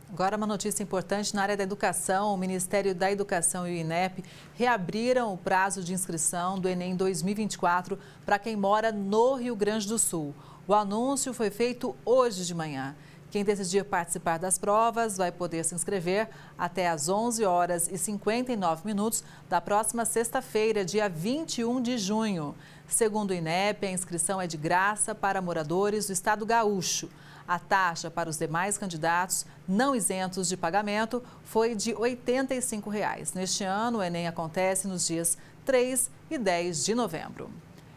Agora uma notícia importante na área da educação. O Ministério da Educação e o INEP reabriram o prazo de inscrição do Enem 2024 para quem mora no Rio Grande do Sul. O anúncio foi feito hoje de manhã. Quem decidir participar das provas vai poder se inscrever até às 11 horas e 59 minutos da próxima sexta-feira, dia 21 de junho. Segundo o INEP, a inscrição é de graça para moradores do estado gaúcho. A taxa para os demais candidatos não isentos de pagamento foi de R$ 85. Neste ano, o Enem acontece nos dias 3 e 10 de novembro.